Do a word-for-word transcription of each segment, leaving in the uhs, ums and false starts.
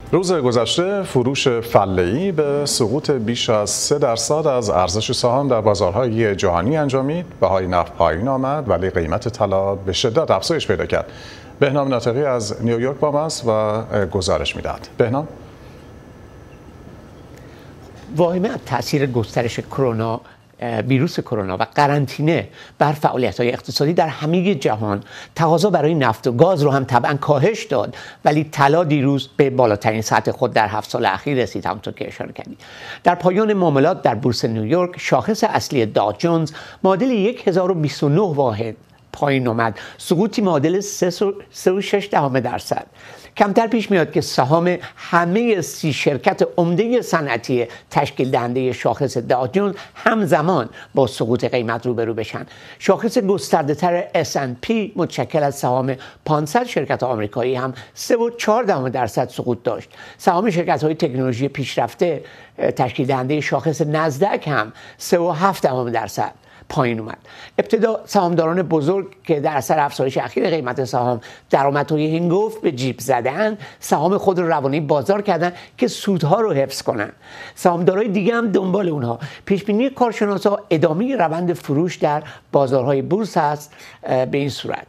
روز گذشته فروش فله‌ای به سقوط بیش از سه درصد از ارزش سهام در بازارهای جهانی انجامید. بهای نفت پایین آمد ولی قیمت طلا به شدت افزایش پیدا کرد. بهنام ناطقی از نیویورک با ماست و گزارش میدهد. بهنام، واهمه از تاثیر گسترش کرونا ویروس کرونا و قرنطینه بر فعالیت‌های اقتصادی در همه جهان تقاضا برای نفت و گاز رو هم طبعا کاهش داد، ولی طلا دیروز به بالاترین سطح خود در هفت سال اخیر رسید. همونطور که اشاره کردید در پایان معاملات در بورس نیویورک شاخص اصلی داو جونز معادل هزار و بیست و نه واحد پایین آمد، سقوطی معادل سه و شش دهم درصد. کمتر پیش میاد که سهام همه سی شرکت عمده صنعتی تشکیل دهنده شاخص داو جونز همزمان با سقوط قیمت روبرو بشن. شاخص گسترده تر اس اند پی متشکل از سهام پانصد شرکت آمریکایی هم سه و چهار دهم درصد سقوط داشت. سهام شرکت های تکنولوژی پیشرفته تشکیل دهنده شاخص نزدک هم سه و هفت دهم درصد پایین اومد. ابتدا سهامداران بزرگ که در اثر افزایش اخیر قیمت سهام درآمدهای هنگفت به جیب زدن، سهام خود رو روانه بازار کردن که سودها رو حفظ کنن. سهامدارای دیگه هم دنبال اونها. پیش بینی کارشناسا ادامه روند فروش در بازارهای بورس است به این صورت.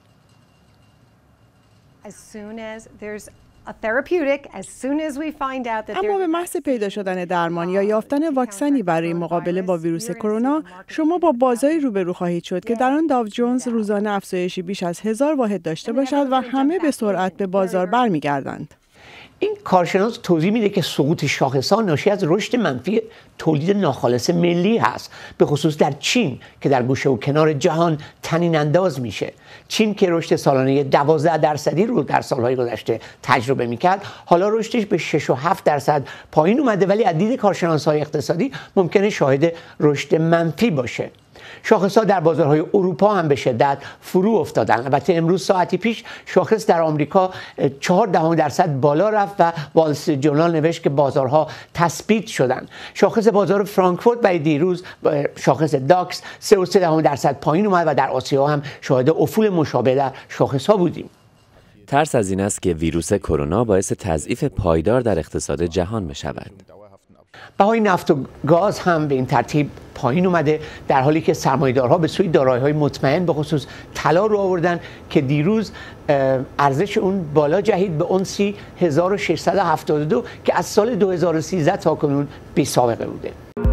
As soon as there's a therapeutic, as soon as we find out that اما به محض پیدا شدن درمان یا یافتن واکسنی برای مقابله با ویروس کرونا، شما با بازاری روبرو خواهید شد که در آن داو جونز روزانه افزایشی بیش از هزار واحد داشته باشد و همه به سرعت به بازار برمیگردند. این کارشناس توضیح میده که سقوط شاخص‌ها ناشی از رشد منفی تولید ناخالص ملی هست، به خصوص در چین که در گوشه و کنار جهان طنین انداز میشه. چین که رشد سالانه دوازده درصدی رو در سالهای گذشته تجربه میکرد، حالا رشدش به شش و هفت درصد پایین اومده، ولی از دید کارشناس‌های اقتصادی ممکنه شاهد رشد منفی باشه. شاخص‌ها در بازارهای اروپا هم به شدت فرو افتادن. البته امروز ساعتی پیش شاخص در آمریکا چهار دهم درصد بالا رفت و وال استریت ژورنال نوشت که بازارها تثبیت شدن. شاخص بازار فرانکفورت برای دیروز شاخص داکس سه و سه دهم درصد پایین اومد و در آسیا هم شاهد افول مشابه در شاخص‌ها بودیم. ترس از این است که ویروس کرونا باعث تضعیف پایدار در اقتصاد جهان بشود. بهای نفت و گاز هم به این ترتیب پایین اومده، در حالی که سرمایه‌دارها به سوی دارایی‌های مطمئن به خصوص طلا رو آوردن که دیروز ارزش اون بالا جهید به اونسی هزار و ششصد و هفتاد و دو که از سال دو هزار و سیزده تا کنون بی سابقه بوده.